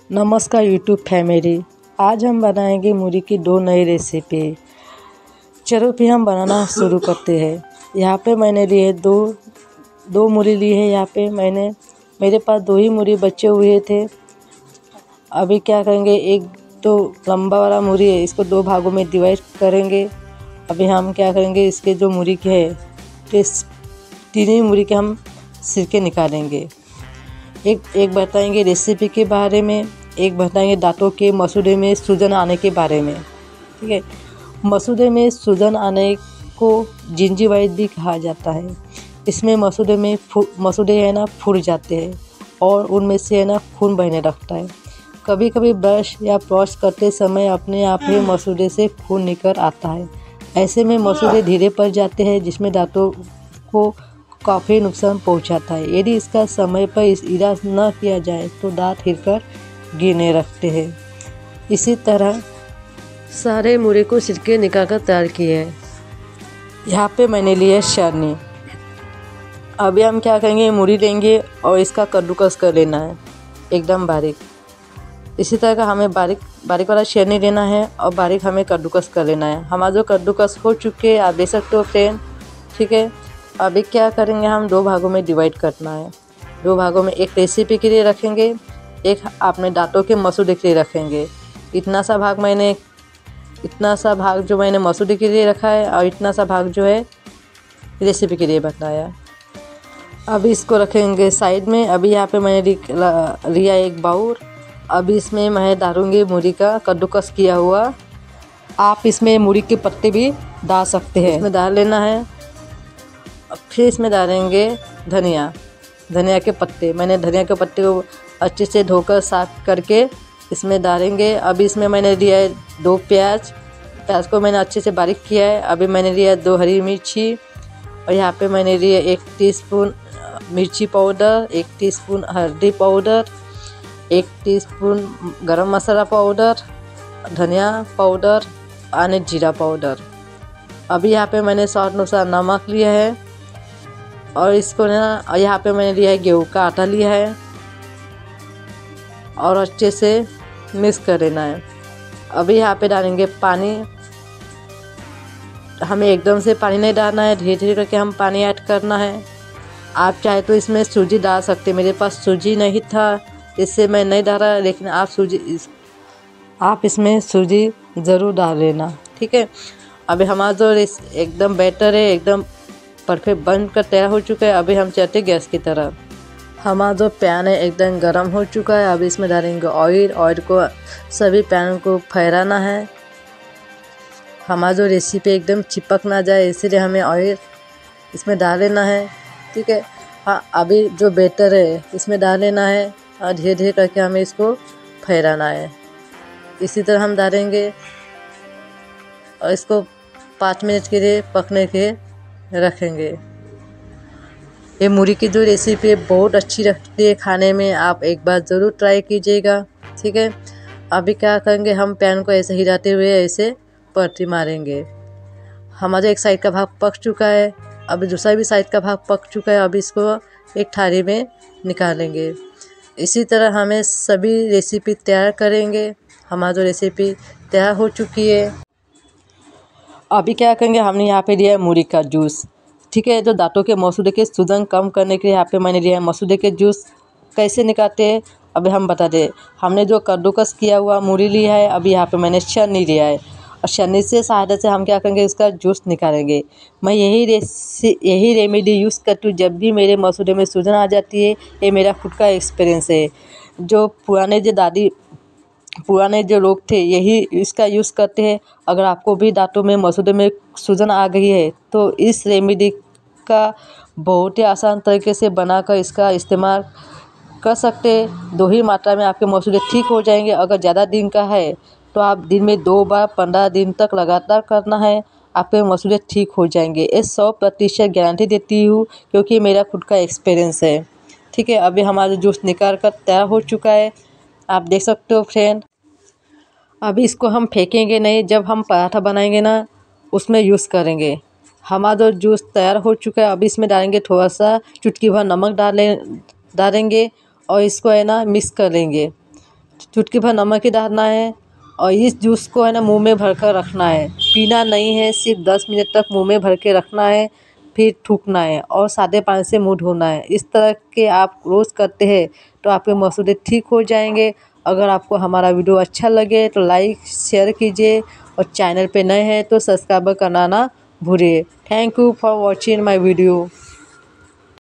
नमस्कार YouTube family. आज हम बनाएंगे मूली की दो नई रेसिपी। चलो फिर हम बनाना शुरू करते हैं। यहाँ पे मैंने लिए दो मूली ली है। यहाँ पे मेरे पास दो ही मूली बचे हुए थे। अभी क्या करेंगे, एक तो लंबा वाला मूली है, इसको दो भागों में डिवाइड करेंगे। अभी हम क्या करेंगे, इसके जो मूली के है तीनों मूली के हम सिरके निकालेंगे। एक बताएंगे रेसिपी के बारे में, एक बताएंगे दांतों के मसूड़े में सूजन आने के बारे में। ठीक है, मसूड़े में सूजन आने को जिंजीवाइट भी कहा जाता है। इसमें मसूड़े है ना फूट जाते हैं और उनमें से है ना खून बहने लगता है। कभी कभी ब्रश या फ्लॉस करते समय अपने आप ही मसूड़े से खून निकल आता है। ऐसे में मसूड़े धीरे पड़ जाते हैं, जिसमें दांतों को काफ़ी नुकसान पहुंचाता है। यदि इसका समय पर इलाज न किया जाए तो दांत हिलकर गिरने लगते हैं। इसी तरह सारे मूली को छिलके निकाल कर तैयार किए हैं। यहाँ पे मैंने लिया छन्नी। अभी हम क्या करेंगे, मूली लेंगे और इसका कद्दूकस कर लेना है एकदम बारीक। इसी तरह का हमें बारीक वाला छन्नी लेना है और बारीक हमें कद्दूकस कर लेना है। हमारा जो कद्दूकस हो चुके हैं आप देख सकते हो फ्रेंड। ठीक है, अभी क्या करेंगे, हम दो भागों में डिवाइड करना है। दो भागों में एक रेसिपी के लिए रखेंगे, एक अपने दांतों के मसूड़े के लिए रखेंगे। इतना सा भाग जो मैंने मसूड़े के लिए रखा है और इतना सा भाग जो है रेसिपी के लिए बताया। अभी इसको रखेंगे साइड में। अभी यहाँ पे मैंने लिया एक बाउल। अभी इसमें मैं डालूँगी मूली का कद्दूकस किया हुआ। आप इसमें मूली के पत्ते भी डाल सकते हैं, इसमें डाल लेना है। फिर इसमें डालेंगे धनिया के पत्ते। मैंने धनिया के पत्ते को अच्छे से धोकर साफ करके इसमें डालेंगे। अभी इसमें मैंने लिया है दो प्याज को मैंने अच्छे से बारीक किया है। अभी मैंने लिया दो हरी मिर्ची और यहाँ पे मैंने लिया 1 टीस्पून मिर्ची पाउडर, 1 टीस्पून हल्दी powder, 1 teaspoon garam masala powder, धनिया पाउडर और जीरा पाउडर। अभी यहाँ पे मैंने स्वाद अनुसार नमक लिया है और इसको ना यहाँ पे मैंने लिया है गेहूँ का आटा लिया है और अच्छे से मिक्स कर लेना है। अभी यहाँ पे डालेंगे पानी। हमें एकदम से पानी नहीं डालना है, धीरे धीरे करके हम पानी ऐड करना है। आप चाहे तो इसमें सूजी डाल सकते। मेरे पास सूजी नहीं था इससे मैं नहीं डाला, लेकिन आप इसमें सूजी ज़रूर डाल लेना। ठीक है, अभी हमारा जो एकदम बैटर है एकदम परफेक्ट बन कर तैयार हो चुका है। अभी हम चलते गैस की तरफ। हमारा जो पैन है एकदम गर्म हो चुका है। अभी इसमें डालेंगे ऑयल को सभी पैन को फैलाना है। हमारा जो रेसिपी एकदम चिपक ना जाए इसलिए हमें ऑयल इसमें डाल लेना है। ठीक है, हाँ, अभी जो बैटर है इसमें डाल लेना है और धीरे धीरे करके हमें इसको फैलाना है। इसी तरह हम डालेंगे और इसको 5 मिनट के लिए पकने के रखेंगे। ये मूली की जो रेसिपी है बहुत अच्छी लगती है खाने में, आप एक बार ज़रूर ट्राई कीजिएगा। ठीक है, अभी क्या करेंगे, हम पैन को ऐसे हिलाते हुए ऐसे पलटी मारेंगे। हमारा एक साइड का भाग पक चुका है, अभी दूसरा भी साइड का भाग पक चुका है। अभी इसको एक थाली में निकालेंगे। इसी तरह हमें सभी रेसिपी तैयार करेंगे। हमारा जो रेसिपी तैयार हो चुकी है। अभी क्या करेंगे, हमने यहाँ पे लिया है मूली का जूस। ठीक है, जो दांतों के मसूड़े के सूजन कम करने के लिए यहाँ पे मैंने लिया है मसूड़े के जूस। कैसे निकालते हैं अभी हम बता दें। हमने जो कद्दूकस किया हुआ मूली लिया है, अभी यहाँ पे मैंने छन्नी लिया है और छन्नी से सहायता से हम क्या करेंगे, इसका जूस निकालेंगे। मैं यही रेमेडी यूज़ करती हूँ जब भी मेरे मसूड़े में सूजन आ जाती है। ये मेरा खुद का एक्सपीरियंस है। जो पुराने जो लोग थे यही इसका यूज़ करते हैं। अगर आपको भी दांतों में मसूड़े में सूजन आ गई है तो इस रेमेडी का बहुत ही आसान तरीके से बनाकर इसका इस्तेमाल कर सकते हैं। 2 ही मात्रा में आपके मसूड़े ठीक हो जाएंगे। अगर ज़्यादा दिन का है तो आप दिन में 2 बार 15 दिन तक लगातार करना है, आपके मसूड़े ठीक हो जाएंगे। ये 100% गारंटी देती हूँ क्योंकि मेरा खुद का एक्सपीरियंस है। ठीक है, अभी हमारा जूस निकाल कर तैयार हो चुका है, आप देख सकते हो फ्रेंड। अभी इसको हम फेंकेंगे नहीं, जब हम पराठा बनाएंगे ना उसमें यूज़ करेंगे। हमारा जो जूस तैयार हो चुका है, अभी इसमें डालेंगे थोड़ा सा चुटकी भर नमक डालेंगे और इसको है ना मिक्स कर लेंगे। चुटकी भर नमक ही डालना है और इस जूस को है ना मुंह में भर कर रखना है। पीना नहीं है, सिर्फ 10 मिनट तक मुंह में भर के रखना है, फिर थूकना है और सादे पानी से मुंह धोना है। इस तरह के आप रोज़ करते हैं तो आपके मसूड़े ठीक हो जाएंगे। अगर आपको हमारा वीडियो अच्छा लगे तो लाइक शेयर कीजिए और चैनल पे नए हैं तो सब्सक्राइब करना ना भूलिए। Thank you for watching my video.